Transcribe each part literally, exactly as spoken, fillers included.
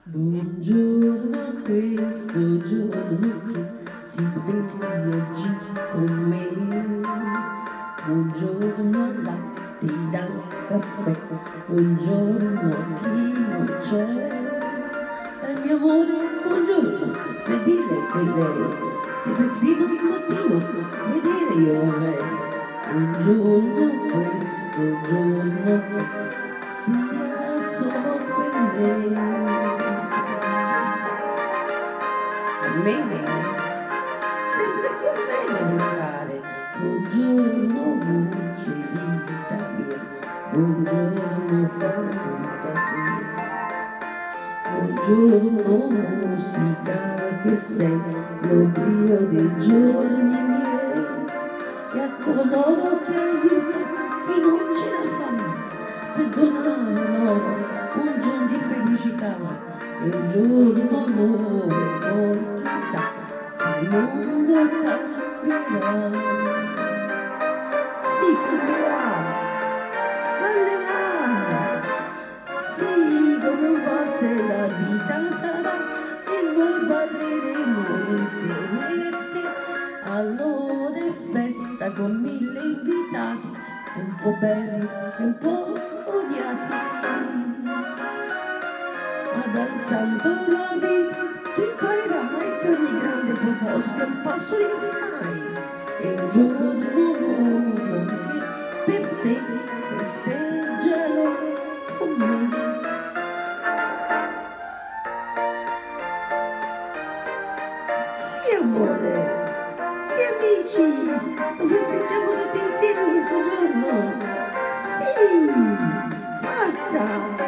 Buongiorno a questo giorno che si sveglia oggi con me. Buongiorno al latte dal caffè, buongiorno a chi non c'è. E mio amore, buongiorno, per dire che lei, che per primo del mattino vedere io vorrei. Buongiorno a questo giorno che sia solo per me. Me, sempre con me deve stare. Buongiorno voce vita mia, buongiorno fantasia, buongiorno musica che sei l'oblio dei giorni miei, e a coloro che aiutano chi non ce la fa, perdonare loro un giorno di felicità e un giorno nuovo, poi chissà se il mondo cambierà. Si cambierà, ballerà, sì, come un valzer la vita sarà e noi balleremo insieme a te. Allora è festa con mille invitati, un po' belli e un po' odiati. Ma danzando la vita tu imparerai che ogni grande proposito è un passo di fai, e un giorno nuovo che per te festeggialo con me. Sì amore, sì amici, lo festeggiamo tutti insieme questo giorno. Sì, forza!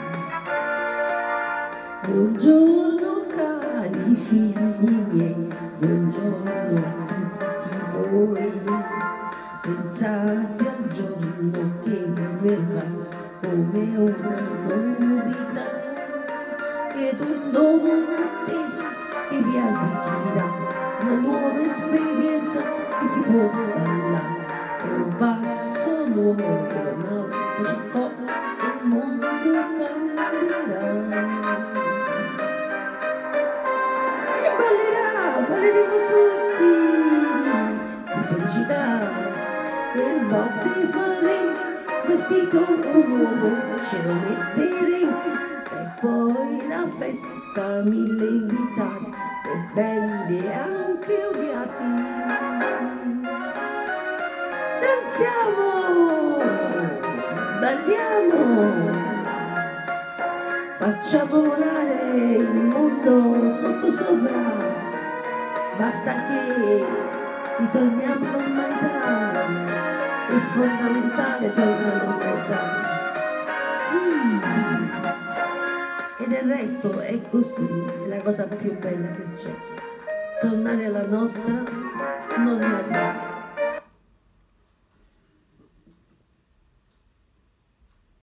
Buongiorno cari figli miei, buongiorno a tutti voi. Pensate al giorno che verrà come una novità ed un dono inatteso che vi arricchirà, una nuova esperienza che si può ballare, è un passo nuovo, un altro corpo, il mondo cambierà. Balleremo tutti di felicità e il valzer faremo, vestito nuovo ce lo metteremo, e poi la festa, mille invitati e belli e anche odiati. Danziamo, balliamo, facciamo volare il mondo sotto sopra. Basta che ritorniamo alla normalità, è fondamentale tornare alla normalità. Sì, e del resto è così, è la cosa più bella che c'è, tornare alla nostra normalità.